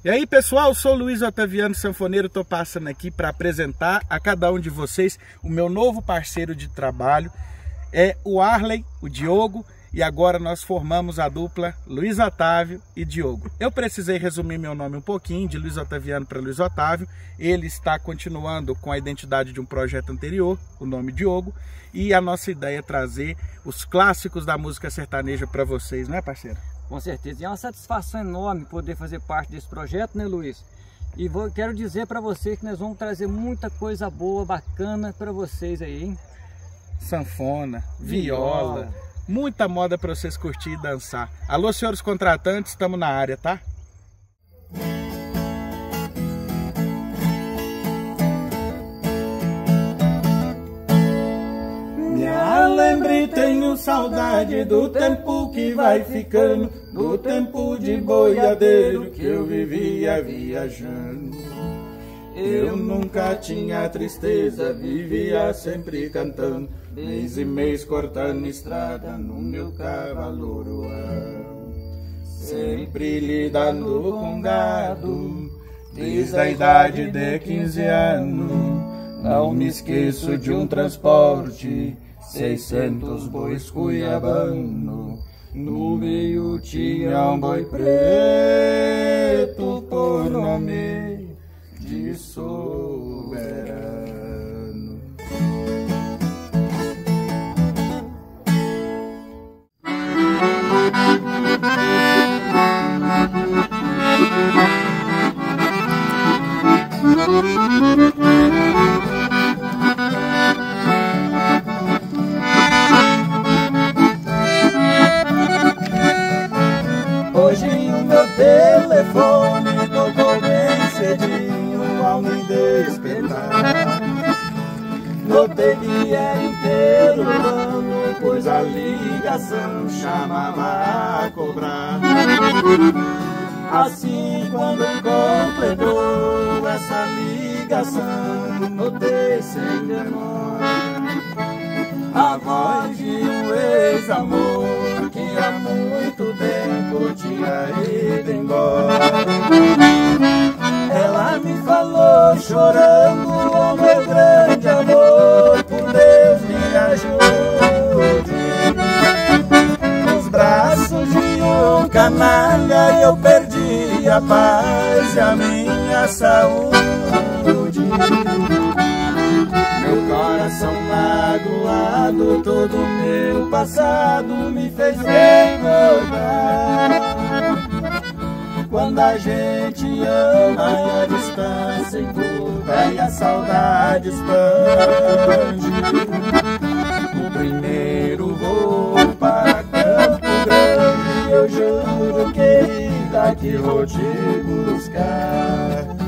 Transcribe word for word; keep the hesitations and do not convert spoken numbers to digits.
E aí pessoal, eu sou o Luiz Otaviano Sanfoneiro, estou passando aqui para apresentar a cada um de vocês o meu novo parceiro de trabalho, é o Arley, o Diogo, e agora nós formamos a dupla Luiz Otávio e Diogo. Eu precisei resumir meu nome um pouquinho, de Luiz Otaviano para Luiz Otávio. Ele está continuando com a identidade de um projeto anterior, o nome Diogo, e a nossa ideia é trazer os clássicos da música sertaneja para vocês, não é, parceiro? Com certeza, e é uma satisfação enorme poder fazer parte desse projeto, né, Luiz? E vou, quero dizer para vocês que nós vamos trazer muita coisa boa, bacana para vocês aí, hein? Sanfona, viola, viola. Muita moda para vocês curtir e dançar. Alô, senhores contratantes, estamos na área, tá? Lembre, tenho saudade do tempo que vai ficando, do tempo de boiadeiro que eu vivia viajando. Eu nunca tinha tristeza, vivia sempre cantando, mês e mês cortando estrada no meu cavalo uruão. Sempre lidando com gado, desde a idade de quinze anos. Não me esqueço de um transporte, seiscentos bois cuiabano, no meio tinha um boi preto por nome de soberano. Hoje o meu telefone tocou bem cedinho ao me despertar. Notei que era inteiro ano, pois a ligação chamava a cobrar. Assim, quando completou essa ligação, notei sem demora a voz de um ex-amor que há muito tempo tinha ido embora. Ela me falou chorando, oh meu grande amor, por Deus me ajude. Nos braços de um canalha eu perdi a paz e a minha saúde. Meu coração magoado, todo meu passado me fez recordar. Quando a gente ama e a distância encurta e a saudade expande. O primeiro voo para Campo Grande, eu juro, querida, que vou te buscar.